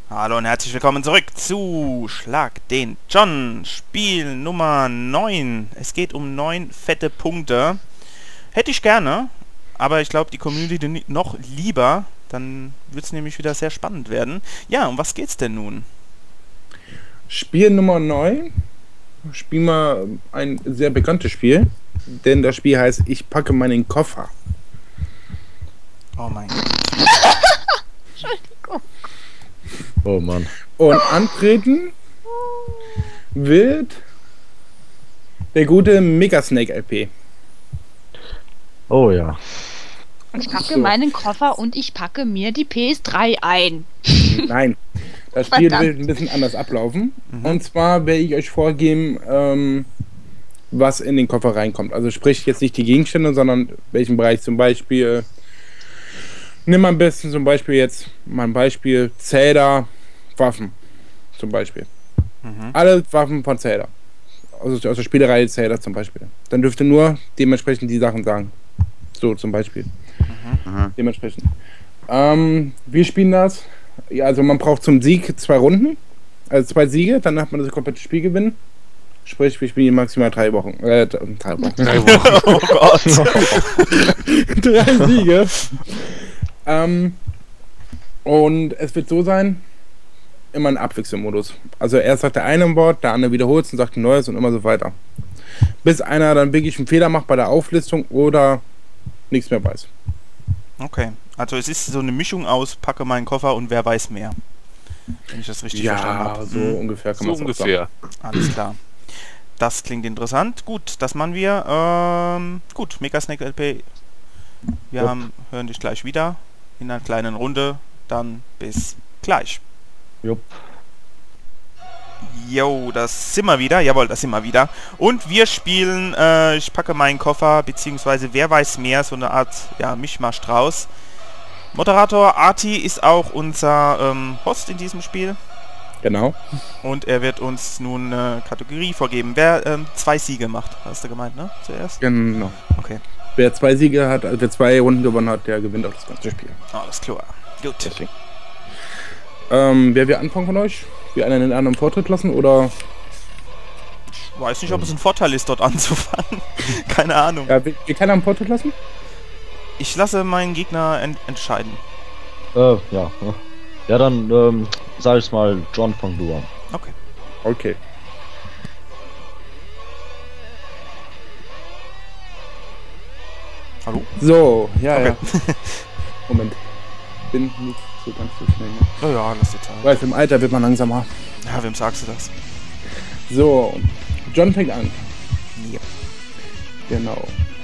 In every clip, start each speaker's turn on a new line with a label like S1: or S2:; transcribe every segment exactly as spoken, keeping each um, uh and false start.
S1: Hallo und herzlich willkommen zurück zu Schlag den John, Spiel Nummer neun. Es geht um neun fette Punkte. Hätte ich gerne, aber ich glaube die Community noch lieber. Dann wird es nämlich wieder sehr spannend werden. Ja, um was geht's denn nun?
S2: Spiel Nummer neun. Spielen wir ein sehr bekanntes Spiel. Denn das Spiel heißt Ich packe meinen Koffer.
S1: Oh mein Gott.
S3: Entschuldigung.
S4: Oh Mann.
S2: Und antreten wird der gute Megasnake L P.
S4: Oh ja.
S3: Ich packe
S2: So.
S3: meinen Koffer und ich packe mir die P S drei ein.
S2: Nein, das Spiel
S3: Verdammt.
S2: wird ein bisschen anders ablaufen.
S1: Mhm.
S2: Und zwar werde ich euch vorgeben, ähm, was in den Koffer reinkommt. Also sprich jetzt nicht die Gegenstände, sondern welchen Bereich zum Beispiel. Nimm am besten zum Beispiel jetzt mal ein Beispiel Zelda Waffen. Zum Beispiel.
S1: Mhm.
S2: Alle Waffen von Zelda. Also aus der Spielereihe Zelda zum Beispiel. Dann dürft ihr nur dementsprechend die Sachen sagen. So zum Beispiel.
S4: Mhm.
S2: Dementsprechend. Ähm, wir spielen das. Ja, also man braucht zum Sieg zwei Runden. Also zwei Siege, dann hat man das komplette Spiel gewinnen. Sprich, wir spielen maximal drei Wochen. Äh, drei Wochen.
S4: Drei Wochen.
S1: Oh Gott.
S2: drei Siege. ähm, und es wird so sein, immer ein Abwechselmodus. Also erst sagt der eine ein Wort, der andere wiederholt es und sagt ein neues und immer so weiter. Bis einer dann wirklich einen Fehler macht bei der Auflistung oder nichts mehr weiß.
S1: Okay, also es ist so eine Mischung aus Packe meinen Koffer und wer weiß mehr. Wenn ich das richtig verstanden habe.
S2: so
S1: Mhm.
S2: ungefähr kann
S4: So
S2: man es auch sagen.
S4: ungefähr.
S1: Alles klar. Das klingt interessant. Gut, das machen wir. Ähm, gut, Megasnake L P. Wir
S2: Jupp.
S1: haben, hören dich gleich wieder in einer kleinen Runde. Dann bis gleich.
S4: Jupp.
S1: Jo, das sind wir wieder. Jawohl, das sind wir wieder. Und wir spielen, äh, ich packe meinen Koffer, beziehungsweise wer weiß mehr, so eine Art, ja, Mischmasch draus. Moderator Arti ist auch unser ähm, Host in diesem Spiel.
S2: Genau.
S1: Und er wird uns nun eine Kategorie vorgeben. Wer ähm, zwei Siege macht, hast du gemeint, ne? Zuerst?
S2: Genau.
S1: Okay.
S2: Wer zwei Siege hat, also wer zwei Runden gewonnen hat, der gewinnt auch das ganze Spiel.
S1: Alles klar. Gut.
S2: Deswegen. Ähm, wer will anfangen von euch? Wir einen den anderen Vortritt lassen oder?
S1: Ich weiß nicht, ob es ein Vorteil ist, dort anzufangen. Keine Ahnung.
S2: Ja, wir, wir keiner am Vortritt lassen?
S1: Ich lasse meinen Gegner ent entscheiden.
S4: Äh, ja. Ja, dann ähm, sag ich's mal, John, fang du an.
S1: Okay.
S2: Okay.
S1: Hallo?
S2: So, ja,
S1: Okay.
S2: ja. Moment. Bin nicht so ganz so schnell. Ne?
S1: Ja, ja, lass die Zeit.
S2: Weiß, im Alter wird man langsamer.
S1: Ja, wem sagst du das?
S2: So, John fängt an.
S1: Ja.
S2: Genau.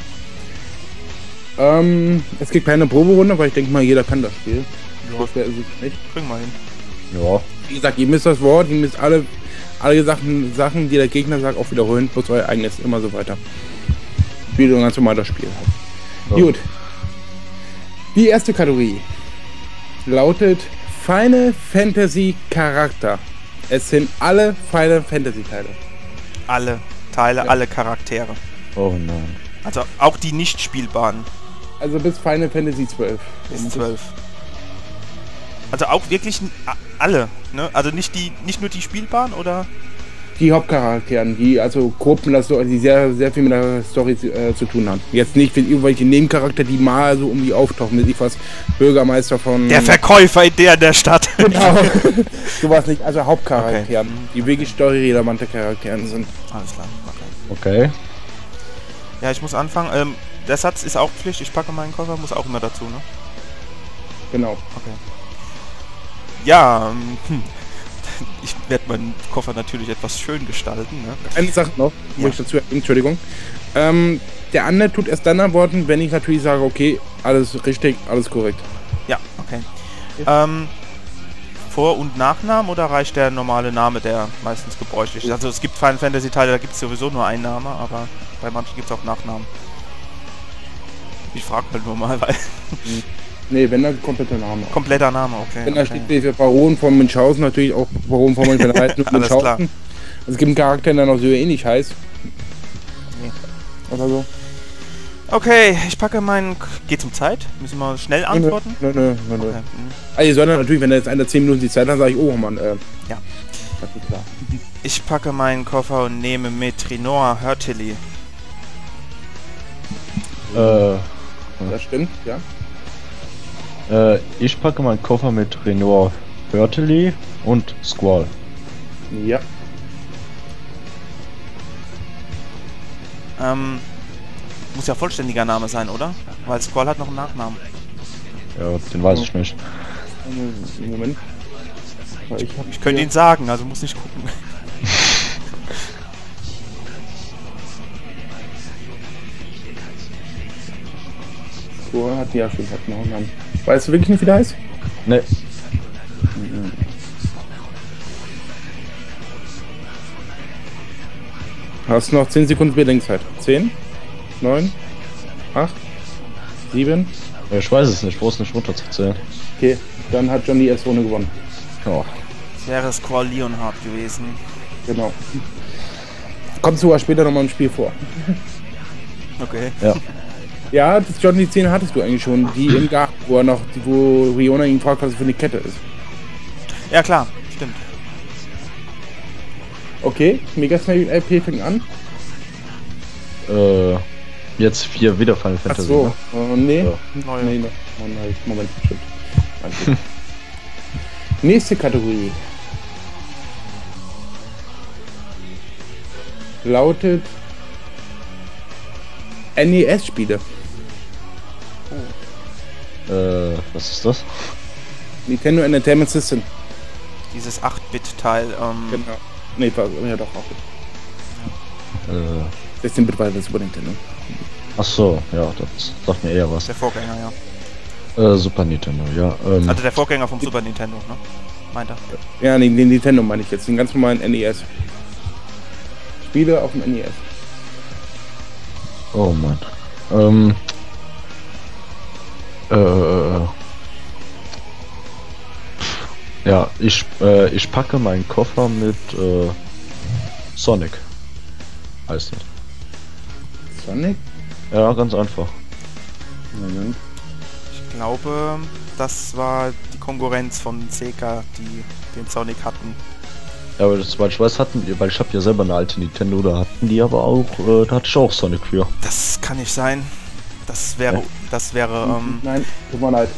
S2: Ähm, es gibt keine Proberunde, weil ich denke mal, jeder kann das Spiel.
S1: Ja,
S2: Das wäre es nicht.
S1: kriegen wir hin.
S4: Ja.
S2: Wie gesagt, ihr müsst das Wort, ihr müsst alle, alle Sachen, Sachen, die der Gegner sagt, auch wiederholen, plus euer eigenes, immer so weiter. Wie so ein ganz normales Spiel halt.
S4: Ja.
S2: Gut. Die erste Kategorie lautet Final Fantasy Charakter. Es sind alle Final Fantasy Teile.
S1: Alle Teile,
S2: Ja.
S1: alle Charaktere.
S4: Oh nein.
S1: Also auch die nicht spielbaren.
S2: Also bis Final Fantasy zwölf.
S1: Bis zwölf. Also auch wirklich n- a- alle, ne? Also nicht die, nicht nur die spielbaren oder?
S2: Die Hauptcharakteren, die also Gruppen, das so, die sehr, sehr viel mit der Story äh, zu tun haben. Jetzt nicht mit irgendwelchen Nebencharakter, die mal so um die auftauchen, mit ich was Bürgermeister von.
S1: Der Verkäufer in der in der Stadt.
S2: Genau. Sowas nicht, also Hauptcharakteren,
S1: Okay.
S2: die wirklich storyrelevante Charakteren sind.
S1: Alles klar. Okay.
S4: Okay.
S1: Ja, ich muss anfangen. Ähm, der Satz ist auch Pflicht. Ich packe meinen Koffer, muss auch immer dazu, ne?
S2: Genau.
S1: Okay. Ja, ähm, hm. ich werde meinen Koffer natürlich etwas schön gestalten, ne?
S2: Eine Sache noch, wo
S1: Ja.
S2: ich dazu Entschuldigung. Ähm, der andere tut erst dann antworten, wenn ich natürlich sage, okay, alles richtig, alles korrekt.
S1: Ja, okay. Ähm, Vor- und Nachnamen oder reicht der normale Name, der meistens gebräuchlich ist? Also es gibt Final Fantasy Teile, da gibt es sowieso nur einen Namen, aber bei manchen gibt es auch Nachnamen. Ich frage halt nur mal, weil...
S2: Nee, wenn dann kompletter Name.
S1: Kompletter Name, okay.
S2: Wenn da
S1: okay.
S2: steht für Baron von Münchhausen, natürlich auch Baron von Münchhausen. heißt nur
S1: Alles klar.
S2: Münchhausen. Also es gibt einen Charakter, der noch so ähnlich heißt.
S1: Nee.
S2: Oder so.
S1: Okay, ich packe meinen... Geht um Zeit? Müssen wir schnell antworten?
S2: Nö, nö, nö, nö.
S1: Okay. hm.
S2: Also, ihr sollt natürlich, wenn da jetzt einer zehn Minuten die Zeit hat, sage ich, oh Mann, äh.
S1: Ja.
S2: Das ist klar.
S1: Ich packe meinen Koffer und nehme mit Rinoa Hurtley.
S4: Äh,
S2: Das stimmt, ja.
S4: äh, ich packe meinen Koffer mit Renoir Hurtley und Squall.
S2: Ja.
S1: Ähm, muss ja vollständiger Name sein, oder? Weil Squall hat noch einen Nachnamen.
S4: Ja, den weiß ich nicht.
S2: Moment. Ich, hab
S1: Ich könnte
S2: hier-
S1: ihn sagen, also muss nicht gucken.
S2: So, hat die ja schon, hat noch einen Namen. Weißt du wirklich nicht, wie der heißt?
S4: Ne,
S2: Hast noch zehn Sekunden Bedenkzeit. zehn, neun, acht, sieben.
S4: ich weiß es nicht, wo es nicht runterzuzählen.
S2: Okay, dann hat John die erste Runde gewonnen.
S4: Ja.
S1: Es wäre Squall Leonhardt gewesen.
S2: Genau. Kommt sogar später nochmal im Spiel vor.
S1: Okay.
S4: Ja.
S2: Ja, das John die Szene hattest du eigentlich schon. Die im Garten, wo er noch, wo Riona ihn fragt, was es für eine Kette ist.
S1: Ja klar, stimmt.
S2: Okay, Mega Snail L P fängt an.
S4: Äh, jetzt vier wieder Final
S2: Ach
S4: Fantasy.
S2: so,
S4: Ne?
S2: äh, nee.
S4: Ja.
S1: Neue.
S2: Nee, noch. Oh, nein, Moment, stimmt. Danke. Nächste Kategorie. Lautet N E S-Spiele.
S4: Äh, was ist das?
S2: Nintendo Entertainment System.
S1: Dieses acht Bit Teil, ähm,
S2: Genau. Nee, war, ja doch auch.
S4: Äh,
S2: sechzehn Bit war das Super Nintendo.
S4: ach so, ja, das sagt mir eher was.
S1: der Vorgänger, ja.
S4: Äh, Super Nintendo, ja. Ähm,
S1: Also der Vorgänger vom Super Nintendo, ne? Meint er.
S2: Ja, nee, den Nintendo meine ich jetzt. Den ganz normalen N E S. Spiele auf dem N E S.
S4: oh Mann. Ähm, äh, ja, ich, äh, ich packe meinen Koffer mit äh, Sonic. Heißt das.
S2: Sonic?
S4: Ja, ganz einfach.
S2: Moment.
S1: Ich glaube, das war die Konkurrenz von Sega, die den Sonic hatten.
S4: Ja, aber das, weil ich weiß, hatten die, weil ich habe ja selber eine alte Nintendo, da hatten die aber auch, äh, da hatte ich auch Sonic für.
S1: Das kann nicht sein. Das wäre,
S4: Ja.
S1: das wäre, ähm,
S2: Nein, tut mir leid.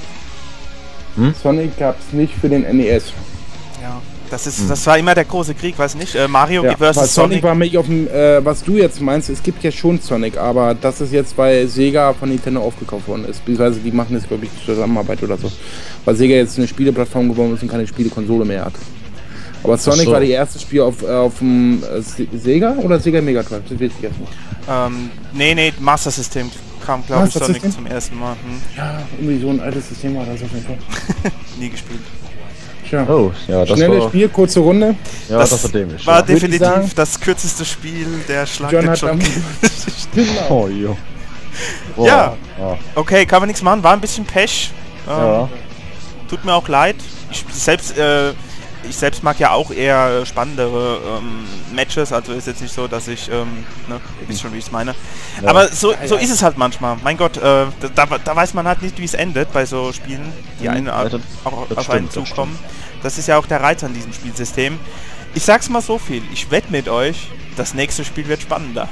S4: Hm?
S2: Sonic gab es nicht für den N E S.
S1: ja, das ist,
S4: Hm.
S1: das war immer der große Krieg, weiß nicht? Äh, Mario
S2: Ja, weil
S1: versus
S2: Sonic
S1: Sonic.
S2: war mich auf dem, äh, was du jetzt meinst, es gibt ja schon Sonic, aber das ist jetzt, weil Sega von Nintendo aufgekauft worden ist. Beziehungsweise die machen jetzt, glaube ich, Zusammenarbeit oder so. Weil Sega jetzt eine Spieleplattform geworden ist und keine Spielekonsole mehr hat. Aber Sonic
S4: so.
S2: war die erste Spiel auf, äh, auf dem äh, Se- Sega oder Sega Mega Drive? Das weiß ich jetzt nicht.
S1: Ähm, nee, nee, Master System kam, glaube ich,
S2: Master
S1: Sonic
S2: System?
S1: zum ersten Mal. Hm,
S2: Ja, irgendwie so ein altes System war das auf jeden Fall.
S1: nie gespielt.
S2: Tja.
S4: Oh, ja, das
S2: Schnelles
S4: war,
S2: Spiel, kurze Runde.
S4: ja, das, war dämlich.
S1: War
S4: ja.
S2: Würde ich
S1: definitiv
S2: sagen-
S1: das kürzeste Spiel der Schlag
S2: John
S1: den
S2: hat am... genau.
S4: Oh, jo. Boah,
S1: Ja.
S4: ja.
S1: Okay, kann man nichts machen, war ein bisschen Pech. Ähm,
S4: Ja.
S1: Tut mir auch leid. Ich selbst, äh, ich selbst mag ja auch eher spannendere ähm, Matches, also ist jetzt nicht so, dass ich, ähm, ne, ihr wisst schon, wie ich es meine.
S4: Ja.
S1: Aber so,
S2: Ja,
S1: so
S2: ja.
S1: ist es halt manchmal. Mein Gott, äh, da, da weiß man halt nicht, wie es endet bei so Spielen, die
S4: Mhm.
S1: einen
S4: Ja, das-
S1: auch
S4: das
S1: auf einen
S4: stimmt, das
S1: zukommen. Das ist ja auch der Reiz an diesem Spielsystem. Ich sag's mal so viel, ich wette mit euch, das nächste Spiel wird spannender.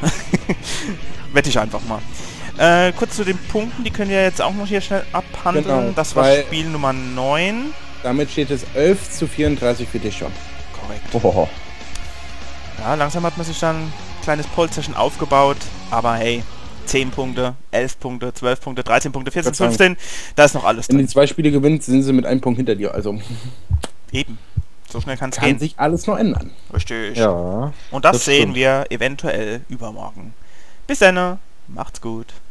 S1: Wette ich einfach mal. Äh, kurz zu den Punkten, die können wir jetzt auch noch hier schnell abhandeln.
S2: Genau,
S1: das war
S2: weil-
S1: Spiel Nummer neun.
S2: Damit steht es elf zu vierunddreißig für dich schon.
S1: Korrekt.
S4: Oh,
S1: Ja, langsam hat man sich dann ein kleines Polsterchen aufgebaut, aber hey, zehn Punkte, elf Punkte, zwölf Punkte, dreizehn Punkte, vierzehn,
S2: Ich würd
S1: fünfzehn, da ist noch alles
S2: Wenn
S1: drin.
S2: die zwei Spiele gewinnt, sind sie mit einem Punkt hinter dir. Also
S1: Eben. So schnell kann es
S2: kann
S1: gehen.
S2: sich alles noch ändern.
S1: Richtig.
S4: ja.
S1: Und das,
S4: das
S1: sehen
S4: stimmt.
S1: wir eventuell übermorgen. Bis dann, macht's gut.